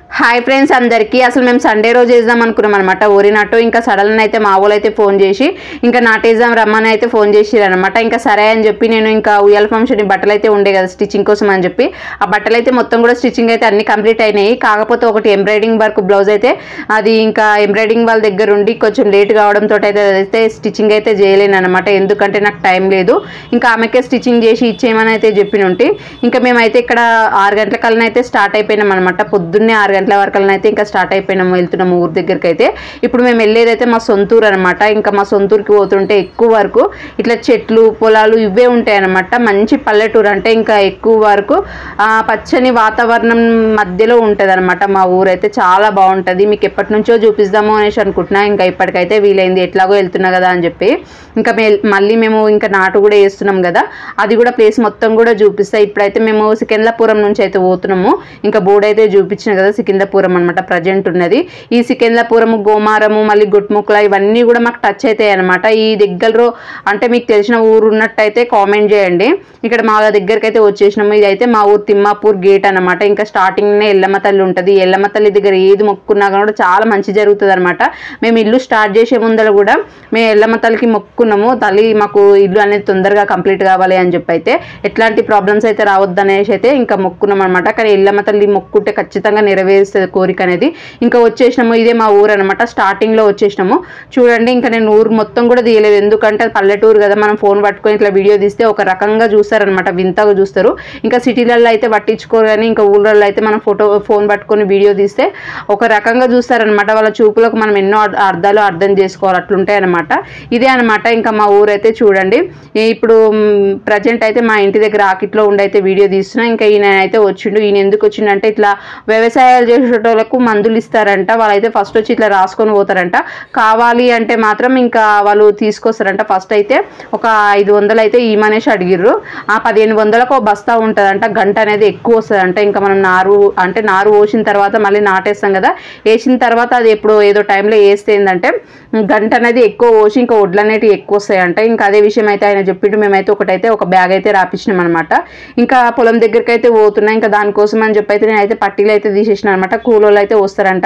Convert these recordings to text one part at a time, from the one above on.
Hi friends అందరికీ అసలు మేము సండే రోజు వేద్దాం అనుకున్నాం అనమాట ఊరి నాటు. ఇంకా సడన్ అయితే మా వాళ్ళు అయితే ఫోన్ చేసి ఇంకా నాటేద్దాం రమ్మని అయితే ఫోన్ చేసిరు అనమాట. ఇంకా సరే అని చెప్పి నేను ఇంకా ఉయ్యాల ఫంక్షన్ బట్టలు అయితే ఉండే కదా స్టిచ్చింగ్ కోసం అని చెప్పి ఆ బట్టలు అయితే మొత్తం కూడా స్టిచ్చింగ్ అయితే అన్ని కంప్లీట్ అయినాయి. కాకపోతే ఒకటి ఎంబ్రాయిడింగ్ వర్క్ బ్లౌజ్ అయితే అది ఇంకా ఎంబ్రాయిడింగ్ వాళ్ళ దగ్గర ఉండి కొంచెం లేట్ కావడంతో అయితే స్టిచ్చింగ్ అయితే చేయలేను అనమాట. ఎందుకంటే నాకు టైం లేదు. ఇంకా ఆమెకే స్టిచ్చింగ్ చేసి ఇచ్చేయమని అయితే చెప్పినుంటి. ఇంకా మేమైతే ఇక్కడ 6 గంటల కల్లా అయితే స్టార్ట్ అయిపోయినాం అనమాట. పొద్దున్నే 6 గంటల వరకు అయితే ఇంకా స్టార్ట్ అయిపోయినాము, వెళ్తున్నాము ఊరి దగ్గరికి అయితే. ఇప్పుడు మేము వెళ్ళేదైతే మా సొంతూరు అనమాట. ఇంకా మా సొంతూరుకి పోతుంటే ఎక్కువ వరకు ఇట్లా చెట్లు పొలాలు ఇవే ఉంటాయి అనమాట. మంచి పల్లెటూరు అంటే ఇంకా ఎక్కువ వరకు పచ్చని వాతావరణం మధ్యలో ఉంటుంది అనమాట. మా ఊరైతే చాలా బాగుంటుంది. మీకు ఎప్పటి నుంచో చూపిద్దాము అనేసి అనుకుంటున్నా. ఇంకా ఇప్పటికైతే వీలైంది, ఎట్లాగో వెళ్తున్నా కదా అని చెప్పి ఇంకా మళ్ళీ మేము ఇంకా నాటు కూడా వేస్తున్నాం కదా, అది కూడా ప్లేస్ మొత్తం కూడా చూపిస్తాయి. ఇప్పుడైతే మేము సికింద్రాపురం నుంచి అయితే పోతున్నాము. ఇంకా బోర్డు అయితే చూపించిన కదా సికింద్రాపురం అనమాట ప్రజెంట్ ఉన్నది. ఈ సికింద్రాపురము గోమారము మళ్ళీ గుట్ముక్ల ఇవన్నీ కూడా మాకు టచ్ అవుతాయి అనమాట. ఈ దగ్గరలో అంటే మీకు తెలిసిన ఊరు ఉన్నట్టయితే కామెంట్ చేయండి. ఇక్కడ మా దగ్గరికి అయితే వచ్చేసినాము. ఇది అయితే మా ఊరు తిమ్మాపూర్ గేట్ అనమాట. ఇంకా స్టార్టింగ్నే ఎల్లమ్మ తల్లి ఉంటుంది. ఎల్లమ్మ తల్లి దగ్గర ఏది మొక్కున్నా కూడా చాలా మంచి జరుగుతుంది అనమాట. మేము ఇల్లు స్టార్ట్ చేసే ముందర కూడా మేము ఎల్లమ్మ తల్లికి మొక్కున్నాము, తల్లి మాకు ఇల్లు అనేది తొందరగా కంప్లీట్ కావాలి అని చెప్పి అయితే ఎట్లాంటి ప్రాబ్లమ్స్ అయితే రావద్దు అనేసి అయితే ఇంకా మొక్కున్నాం అనమాట. కానీ ఎల్లమ్మ తల్లి మొక్కుంటే ఖచ్చితంగా నెరవేరుస్తుంది కోరిక అనేది. ఇంకా వచ్చేసినాము. ఇదే మా ఊరు అనమాట. స్టార్టింగ్ లో వచ్చేసినాము. చూడండి ఇంకా నేను ఊరు మొత్తం కూడా తీయలేదు, ఎందుకంటే పల్లెటూరు కదా, మనం ఫోన్ పట్టుకొని ఇట్లా వీడియో తీస్తే ఒక రకంగా చూస్తారనమాట, వింతగా చూస్తారు. ఇంకా సిటీలలో అయితే పట్టించుకోరు, కానీ ఇంకా ఊళ్ళల్లో అయితే మనం ఫోన్ పట్టుకొని వీడియో తీస్తే ఒక రకంగా చూస్తారనమాట. వాళ్ళ చూపులకు మనం ఎన్నో అర్థాలు అర్థం చేసుకోవాలి, అట్లుంటాయి అనమాట. ఇదే అనమాట ఇంకా మా ఊరైతే చూడండి. ఇప్పుడు ప్రజెంట్ అయితే మా ఇంటి దగ్గర ఆకిట్లో ఉండి అయితే వీడియో తీస్తున్నా. ఇంకా ఈయన అయితే వచ్చిండు. ఈయన ఎందుకు వచ్చిండంటే ఇట్లా వ్యవసాయాలు చేసేటోళ్ళకు మందులు ఇస్తారంట. వాళ్ళైతే ఫస్ట్ వచ్చి ఇట్లా రాసుకొని పోతారంట. కావాలి అంటే మాత్రం ఇంకా వాళ్ళు తీసుకొస్తారంట. ఫస్ట్ అయితే ఒక 500 అయితే ఈమనేసి అడిగిర్రు. ఆ 1500కు బస్తా ఉంటుందంట. గంట అనేది ఎక్కువ వస్తుందంట. ఇంకా మనం నారు పోసిన తర్వాత మళ్ళీ నాటేస్తాం కదా, వేసిన తర్వాత అది ఎప్పుడు ఏదో టైంలో వేస్తే ఏంటంటే గంట అనేది ఎక్కువ పోసి ఇంకా వడ్లు అనేటివి ఎక్కువ వస్తాయంట. ఇంకా అదే విషయం అయితే ఆయన చెప్పిండు. మేమైతే ఒక బ్యాగ్ అయితే రాపించినాం అనమాట. ఇంకా పొలం దగ్గరికి అయితే పోతున్నాయి. ఇంకా దానికోసం అని చెప్పి అయితే నేనైతే పట్టీలు అయితే తీసేసిన అనమాట. కూలోళ్ళు అయితే వస్తారంట.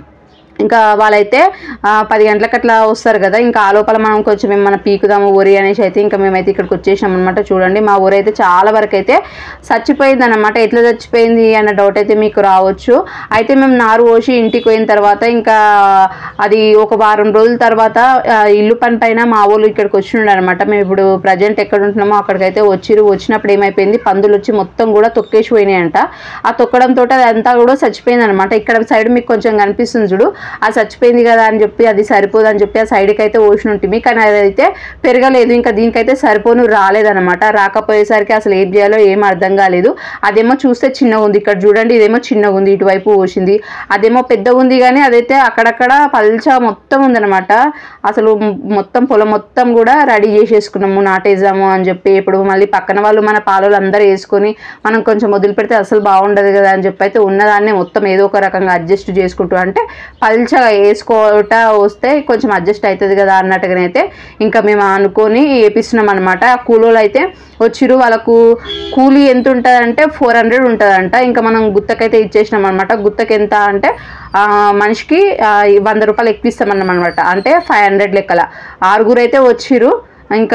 ఇంకా వాళ్ళైతే 10 గంటలకు అట్లా వస్తారు కదా. ఇంకా ఆ లోపల మనం కొంచెం ఏమన్నా పీకుదాము ఊరి అనేసి అయితే ఇంకా మేమైతే ఇక్కడికి వచ్చేసినాం అనమాట. చూడండి మా ఊరు అయితే చాలా వరకు అయితే చచ్చిపోయింది అనమాట. ఎట్లా చచ్చిపోయింది అన్న డౌట్ అయితే మీకు రావచ్చు. అయితే మేము నారు పోసి ఇంటికి పోయిన తర్వాత ఇంకా అది ఒక వారం రోజుల తర్వాత ఇల్లు పని పైన మా ఊళ్ళు ఇక్కడికి వచ్చిండు అనమాట. మేము ఇప్పుడు ప్రజెంట్ ఎక్కడ ఉంటున్నామో అక్కడికైతే వచ్చినప్పుడు ఏమైపోయింది, పందులు వచ్చి మొత్తం కూడా తొక్కేసి పోయినాయంట. ఆ తొక్కడంతో అదంతా కూడా చచ్చిపోయింది అనమాట. ఇక్కడ సైడ్ మీకు కొంచెం కనిపిస్తుంది చూడు, అది చచ్చిపోయింది కదా అని చెప్పి అది సరిపోదు అని చెప్పి ఆ సైడ్కి అయితే ఓషన్ ఉంటుంది. కానీ అదైతే పెరగలేదు. ఇంకా దీనికైతే సరిపోను రాలేదనమాట. రాకపోయేసరికి అసలు ఏం చేయాలో ఏం అర్థం కాలేదు. అదేమో చూస్తే చిన్నగా ఉంది, ఇక్కడ చూడండి ఇదేమో చిన్నగా ఉంది, ఇటువైపు ఓసింది. అదేమో పెద్దగా ఉంది కానీ అదైతే అక్కడక్కడ పల్చా మొత్తం ఉందనమాట. అసలు మొత్తం పొలం మొత్తం కూడా రెడీ చేసేసుకున్నాము, నాటేద్దాము అని చెప్పి. ఇప్పుడు మళ్ళీ పక్కన వాళ్ళు మన పాలలు అందరూ వేసుకొని మనం కొంచెం వదిలి పెడితే అసలు బాగుండదు కదా అని చెప్పి అయితే ఉన్నదాన్నే మొత్తం ఏదో ఒక రకంగా అడ్జస్ట్ చేసుకుంటూ అంటే పల్చగా వేసుకోవట వస్తే కొంచెం అడ్జస్ట్ అవుతుంది కదా అన్నట్టుగానైతే ఇంకా మేము అనుకొని వేపిస్తున్నాం అనమాట. ఆ కూలోళ్ళు అయితే వచ్చిరు. వాళ్ళకు కూలీ ఎంత ఉంటుందంటే 400 ఉంటుందంట. ఇంకా మనం గుత్తకైతే ఇచ్చేసినాం అనమాట. గుత్తకి ఎంత అంటే మనిషికి 100 రూపాయలు ఎక్కువ ఇస్తామన్నమాట. అంటే 500 లెక్కల 6 అయితే వచ్చిరు. ఇంకా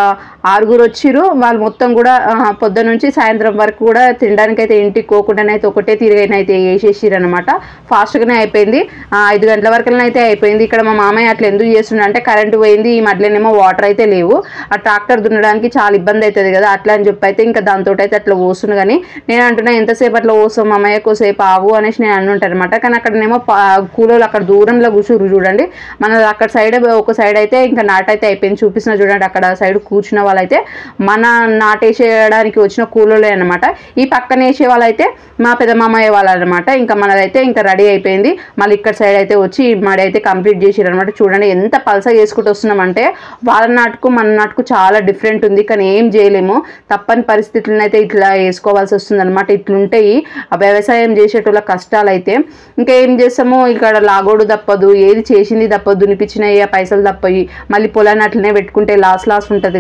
6 వచ్చిరు. వాళ్ళు మొత్తం కూడా పొద్దు నుంచి సాయంత్రం వరకు కూడా తినడానికి అయితే ఇంటికి పోకుండానైతే ఒకటే తిరిగైనైతే వేసేసిరు అనమాట. ఫాస్ట్గానే అయిపోయింది. 5 గంటల వరకు అయితే అయిపోయింది. ఇక్కడ మా మామయ్య అట్లా ఎందుకు చేస్తుండే అంటే కరెంటు పోయింది, ఈ మధ్యలోనేమో వాటర్ అయితే లేవు, ఆ ట్రాక్టర్ దున్నడానికి చాలా ఇబ్బంది అవుతుంది కదా అట్లా అని చెప్పి అయితే ఇంకా దాంతో అయితే అట్లా పోస్తుంది. కానీ నేను అంటున్నా ఎంతసేపు అట్లా పోస్తాం మామయ్య, కోసేపు ఆవు అనేసి నేను అంటుంటాను అనమాట. కానీ అక్కడనేమో కూలోళ్ళు అక్కడ దూరంలో కూర్చురు చూడండి. మన అక్కడ సైడ్ ఒక సైడ్ అయితే ఇంకా నాటైతే అయిపోయింది, చూపిస్తున్నా చూడండి. అక్కడ సైడ్ కూర్చున్న వాళ్ళైతే మన నాటేసేయడానికి వచ్చిన కూలోళ్ళే అనమాట. ఈ పక్కన వేసే వాళ్ళైతే మా పెద్ద మామయ్య వాళ్ళు అనమాట. ఇంకా మనదైతే ఇంకా రెడీ అయిపోయింది. మళ్ళీ ఇక్కడ సైడ్ అయితే వచ్చి మడి అయితే కంప్లీట్ చేసారు అనమాట. చూడండి ఎంత పలసగా చేసుకుంటూ వస్తున్నామంటే వాళ్ళ నాటుకు మన నాటుకు చాలా డిఫరెంట్ ఉంది. కానీ ఏం చేయలేము, తప్పని పరిస్థితులను అయితే ఇట్లా వేసుకోవాల్సి వస్తుంది అనమాట. ఇట్లుంటాయి ఆ వ్యవసాయం చేసేటోళ్ళ కష్టాలు అయితే. ఇంకా ఏం చేస్తామో ఇక్కడ లాగోడు తప్పదు, ఏది చేసింది తప్పదు, దునిపించినవి ఆ పైసలు తప్పయి మళ్ళీ పొలాన్ని అట్లనే పెట్టుకుంటే లాస్ ఉంటుంది కదా అట్లా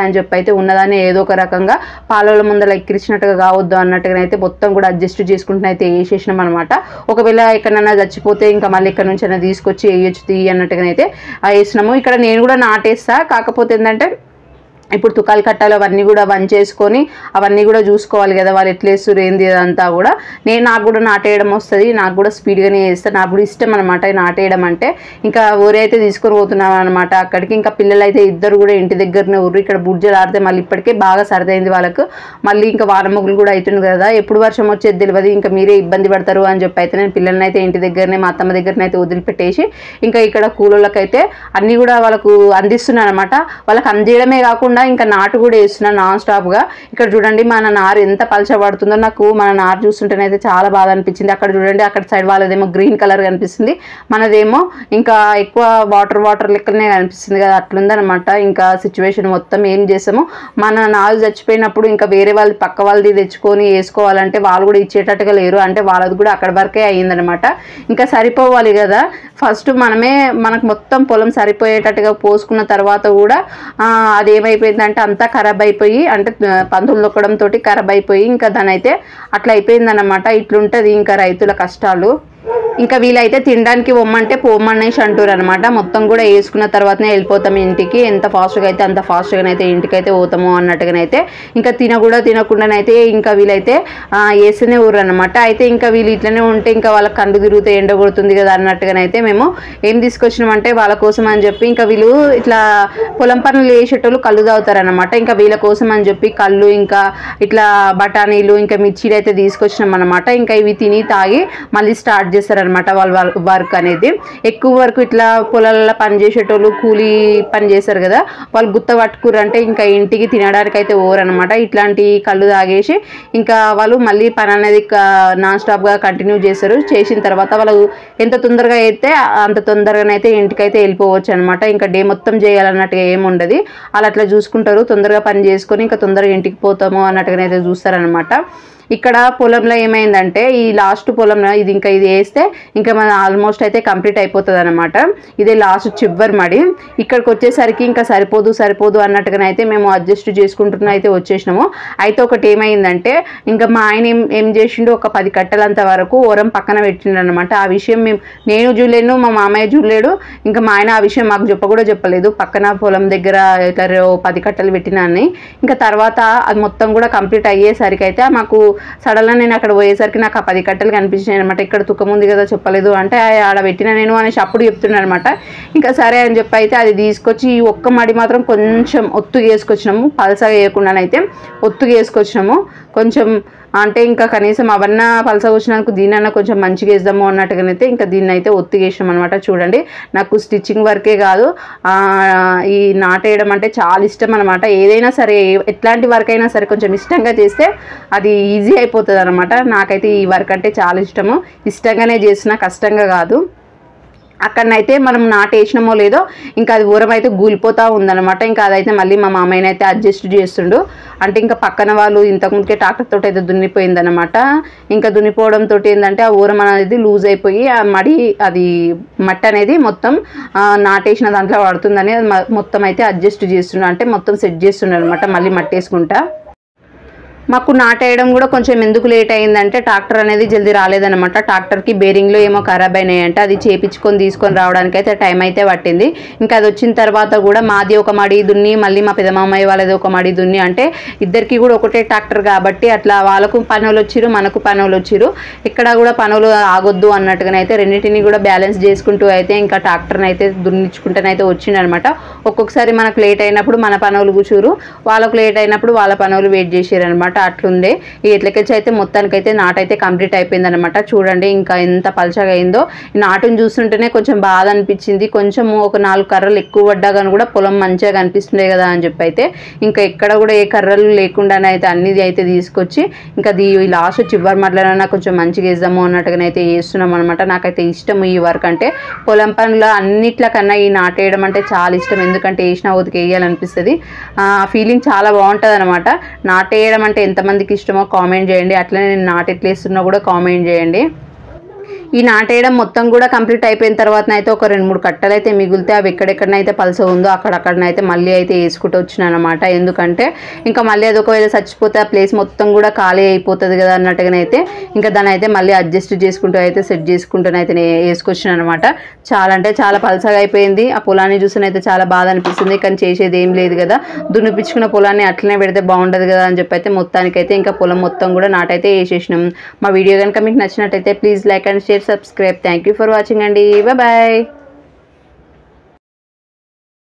అని చెప్పి అయితే ఉన్నదాన్ని ఏదో ఒక రకంగా పాలల ముందర ఎక్కిరించినట్టుగా కావద్దు అన్నట్టుగా అయితే మొత్తం కూడా అడ్జస్ట్ చేసుకుంటూ అయితే వేసేసినాం అనమాట. ఒకవేళ ఎక్కడన్నా చచ్చిపోతే ఇంకా మళ్ళీ ఇక్కడ నుంచి అయినా తీసుకొచ్చి వేయచ్చు తీ అన్నట్టుగా అయితే వేసినాము. ఇక్కడ నేను కూడా నాటేస్తా, కాకపోతే ఏంటంటే ఇప్పుడు తుకాలు కట్టాలి అవన్నీ కూడా వంచేసుకొని అవన్నీ కూడా చూసుకోవాలి కదా, వాళ్ళు ఎట్లా వేస్తారు ఏంది అదంతా కూడా. నాకు కూడా నాటేయడం వస్తుంది, నాకు కూడా స్పీడ్గానే వేస్తాను, నాకు కూడా ఇష్టం అనమాట నాటేయడం అంటే. ఇంకా ఊరే అయితే తీసుకొని పోతున్నాం అనమాట అక్కడికి. ఇంకా పిల్లలు అయితే ఇద్దరు కూడా ఇంటి దగ్గరనే ఊరు. ఇక్కడ బుర్జలు ఆడితే మళ్ళీ ఇప్పటికే బాగా సరదైంది వాళ్ళకు. మళ్ళీ ఇంకా వానమొగ్గులు కూడా అవుతుంది కదా, ఎప్పుడు వర్షం వచ్చేది తెలియదు, ఇంకా మీరే ఇబ్బంది పడతారు అని చెప్పి అయితే నేను పిల్లల్ని అయితే ఇంటి దగ్గరనే మా అత్తమ్మ దగ్గరనే అయితే వదిలిపెట్టేసి ఇంకా ఇక్కడ కూలోళ్ళకైతే అన్నీ కూడా వాళ్ళకు అందిస్తున్నాను అనమాట. వాళ్ళకి అందియడమే కాకుండా ఇంకా నాటు కూడా వేస్తున్నాను నాన్ స్టాప్గా. ఇక్కడ చూడండి మన నారు ఎంత పలచబడుతుందో, నాకు మన నారు చూస్తుంటేనైతే చాలా బాధ అనిపించింది. అక్కడ చూడండి అక్కడ సైడ్ వాళ్ళదేమో గ్రీన్ కలర్ కనిపిస్తుంది, మనదేమో ఇంకా ఎక్కువ వాటర్ లెక్కనే కనిపిస్తుంది కదా, అట్లుందనమాట ఇంకా సిచ్యువేషన్ మొత్తం. ఏం చేసాము, మన నారు చచ్చిపోయినప్పుడు ఇంకా వేరే వాళ్ళు పక్క వాళ్ళది తెచ్చుకొని వేసుకోవాలంటే వాళ్ళు కూడా ఇచ్చేటట్టుగా లేరు, అంటే వాళ్ళది కూడా అక్కడ వరకే అయ్యిందనమాట. ఇంకా సరిపోవాలి కదా, ఫస్ట్ మనకు మొత్తం పొలం సరిపోయేటట్టుగా పోసుకున్న తర్వాత కూడా అదేమైపోయిందంటే అంతా ఖరాబ్ అయిపోయి, అంటే పందులు తొక్కడంతో ఖరాబ్ అయిపోయి ఇంకా దాని అయితే అట్లా అయిపోయిందన్నమాట. ఇట్లుంటుంది ఇంకా రైతుల కష్టాలు. ఇంకా వీలైతే తినడానికి పొమ్మంటే పోమనేసి అంటారు అనమాట. మొత్తం కూడా వేసుకున్న తర్వాతనే వెళ్ళిపోతాం ఇంటికి, ఎంత ఫాస్ట్గా అయితే అంత ఫాస్ట్గానైతే ఇంటికి అయితే పోతాము అన్నట్టుగానైతే. ఇంకా తినకుండానైతే ఇంకా వీలైతే వేస్తూనే ఊరు అనమాట. అయితే ఇంకా వీళ్ళు ఇట్లనే ఉంటే ఇంకా వాళ్ళకి కండు తిరిగితే ఎండ కొడుతుంది కదా అన్నట్టుగానైతే మేము ఏం తీసుకొచ్చినామంటే వాళ్ళ కోసం అని చెప్పి, ఇంకా వీళ్ళు ఇట్లా పొలం పనులు వేసేటోళ్ళు కళ్ళు తాగుతారనమాట. ఇంకా వీళ్ళ కోసం అని చెప్పి కళ్ళు ఇంకా ఇట్లా బఠానీలు ఇంకా మిర్చీలు అయితే తీసుకొచ్చినాం అనమాట. ఇంకా ఇవి తిని తాగి మళ్ళీ స్టార్ట్ చేస్తారనమాట వాళ్ళ వర్క్ అనేది. ఎక్కువ వరకు ఇట్లా పొలాలలో పని చేసేటోళ్ళు కూలీ పని చేస్తారు కదా, వాళ్ళు గుత్త పట్టుకురంటే ఇంకా ఇంటికి తినడానికి అయితే ఓరనమాట. ఇట్లాంటి కళ్ళు తాగేసి ఇంకా వాళ్ళు మళ్ళీ పని అనేది నాన్ స్టాప్గా కంటిన్యూ చేస్తారు. చేసిన తర్వాత వాళ్ళు ఎంత తొందరగా అయితే అంత తొందరగానైతే ఇంటికైతే వెళ్ళిపోవచ్చు అనమాట. ఇంకా డే మొత్తం చేయాలన్నట్టుగా ఏముండదు, వాళ్ళు అట్లా చూసుకుంటారు. తొందరగా పని చేసుకొని ఇంకా తొందరగా ఇంటికి పోతాము అన్నట్టుగానైతే చూస్తారనమాట. ఇక్కడ పొలంలో ఏమైందంటే ఈ లాస్ట్ పొలంలో ఇది వేస్తే ఇంకా మన ఆల్మోస్ట్ అయితే కంప్లీట్ అయిపోతుంది అనమాట. ఇదే లాస్ట్ చివరి మడి. ఇక్కడికి వచ్చేసరికి ఇంకా సరిపోదు అన్నట్టుగానైతే మేము అడ్జస్ట్ చేసుకుంటున్నా అయితే వచ్చేసినాము. అయితే ఒకటి ఏమైందంటే ఇంకా మా ఆయన ఏం చేసిండు, ఒక 10 కట్టలంత వరకు ఓరం పక్కన పెట్టిండు అనమాట. ఆ విషయం నేను చూడలేను, మా మామయ్య చూడలేడు, ఇంకా మా ఆయన ఆ విషయం మాకు చెప్పలేదు. పక్కన పొలం దగ్గర ఇట్లా 10 కట్టలు పెట్టినాన్ని. ఇంకా తర్వాత అది మొత్తం కూడా కంప్లీట్ అయ్యేసరికి అయితే మాకు సడన్గా నేను అక్కడ పోయేసరికి నాకు ఆ 10 కట్టలు కనిపించాయి అనమాట. ఇక్కడ తుకం ఉంది కదా చెప్పలేదు అంటే ఆడ పెట్టిన నేను అనేసి అప్పుడు చెప్తున్నాను అనమాట. ఇంకా సరే అని చెప్పి అయితే అది తీసుకొచ్చి ఈ ఒక్క మడి మాత్రం కొంచెం ఒత్తుగా వేసుకొచ్చినాము, పలసగా వేయకుండానైతే ఒత్తుగా వేసుకొచ్చినాము. కొంచెం అంటే ఇంకా కనీసం అవన్నా పలసగా వచ్చినందుకు దీన్నన్నా కొంచెం మంచిగా వేద్దాము అన్నట్టుగానైతే ఇంకా దీన్ని అయితే ఒత్తిగా వేసినాం అనమాట. చూడండి నాకు స్టిచ్చింగ్ వర్కే కాదు ఈ నాటేయడం అంటే చాలా ఇష్టం అనమాట. ఏదైనా సరే ఎట్లాంటి వర్క్ అయినా సరే కొంచెం ఇష్టంగా చేస్తే అది ఈజీ అయిపోతుంది అనమాట. నాకైతే ఈ వర్క్ అంటే చాలా ఇష్టము, ఇష్టంగానే చేసిన, కష్టంగా కాదు. అక్కడనైతే మనం నాటేసినామో లేదో ఇంకా అది ఊరం అయితే గూలిపోతూ ఉందన్నమాట. ఇంకా అదైతే మళ్ళీ మా మామయ్యని అయితే అడ్జస్ట్ చేస్తుండు. అంటే ఇంకా పక్కన వాళ్ళు ఇంతకుముందుకే ట్రాక్టర్ తోటి అయితే దున్నిపోయిందనమాట. ఇంకా దున్నిపోవడంతో ఏంటంటే ఆ ఊరం అనేది లూజ్ అయిపోయి ఆ మట్టి అనేది మొత్తం నాటేసిన దాంట్లో పడుతుందని మొత్తం అయితే అడ్జస్ట్ చేస్తుండు, అంటే మొత్తం సెట్ చేస్తుండు అనమాట. మళ్ళీ మట్టి వేసుకుంటా మాకు నాటేయడం కూడా కొంచెం ఎందుకు లేట్ అయిందంటే ట్రాక్టర్ అనేది జల్దీ రాలేదనమాట. ట్రాక్టర్కి బేరింగ్లో ఏమో ఖరాబ్ అయినాయంటే అది చేపించుకొని తీసుకొని రావడానికి అయితే టైం అయితే పట్టింది. ఇంకా అది వచ్చిన తర్వాత కూడా మాది ఒక మడి దున్ని మళ్ళీ మా పెదమామయ్య వాళ్ళది ఒక మడి దున్ని, అంటే ఇద్దరికి కూడా ఒకటే ట్రాక్టర్ కాబట్టి అట్లా వాళ్ళకు పనులు వచ్చిరు మనకు పనులు వచ్చిరు. ఇక్కడ కూడా పనులు ఆగొద్దు అన్నట్టుగానైతే రెండింటిని కూడా బ్యాలెన్స్ చేసుకుంటూ అయితే ఇంకా ట్రాక్టర్ని అయితే దున్నించుకుంటూనైతే వచ్చిందనమాట. ఒక్కొక్కసారి మనకు లేట్ అయినప్పుడు మన పనులు కూర్చురు, వాళ్ళకు లేట్ అయినప్పుడు వాళ్ళ పనులు వెయిట్ చేసారనమాట. అట్లుండే ఈ ఎట్లకెచ్చి అయితే మొత్తానికైతే నాటైతే కంప్లీట్ అయిపోయింది అనమాట. చూడండి ఇంకా ఎంత పలచగా అయిందో. నాటుని చూస్తుంటేనే కొంచెం బాధ అనిపించింది. కొంచెం ఒక 4 కర్రలు ఎక్కువ పడ్డా కానీ కూడా పొలం మంచిగా కనిపిస్తుండే కదా అని చెప్పి అయితే ఇంకా ఎక్కడ కూడా ఏ కర్రలు లేకుండానైతే అన్ని అయితే తీసుకొచ్చి ఇంకా ఈ లాస్ట్ చివరి మట్లనైనా కొంచెం మంచిగా వేద్దాము అన్నట్టుగానైతే వేస్తున్నాం అనమాట. నాకైతే ఇష్టం ఈ వర్క్ అంటే, పొలం పనుల అన్నిట్ల కన్నా ఈ నాటేయడం అంటే చాలా ఇష్టం. ఎందుకంటే వేసిన ఉతికి వేయాలనిపిస్తుంది, ఆ ఫీలింగ్ చాలా బాగుంటుంది అనమాట. నాటేయడం అంటే ఎంతమందికి ఇష్టమో కామెంట్ చేయండి. అట్లనే నేను నాటు ఎట్లా వేస్తున్నా కూడా కామెంట్ చేయండి. ఈ నాటేయడం మొత్తం కూడా కంప్లీట్ అయిపోయిన తర్వాత అయితే ఒక 2-3 కట్టలు అయితే మిగిలితే అవి ఎక్కడెక్కడనైతే పలస ఉందో అక్కడక్కడనైతే మళ్ళీ అయితే వేసుకుంటూ వచ్చినాను అనమాట. ఎందుకంటే ఇంకా మళ్ళీ అది ఒకవేళ చచ్చిపోతే ఆ ప్లేస్ మొత్తం కూడా ఖాళీ అయిపోతుంది కదా అన్నట్టుగానైతే ఇంకా దాన్ని అయితే మళ్ళీ అడ్జస్ట్ చేసుకుంటూ అయితే సెట్ చేసుకుంటూనైతే వేసుకొచ్చినాను అనమాట. చాలా అంటే చాలా పలసగా అయిపోయింది. ఆ పొలాన్ని చూసినైతే చాలా బాధ అనిపిస్తుంది. కానీ చేసేది ఏం లేదు కదా, దున్నిపించుకున్న పొలాన్ని అట్లనే పెడితే బాగుండదు కదా అని చెప్పి అయితే మొత్తానికైతే ఇంకా పొలం మొత్తం కూడా నాటైతే వేసేసినాం. మా వీడియో కనుక మీకు నచ్చినట్టయితే please like and share, subscribe. Thank you for watching అండి. బాయ్.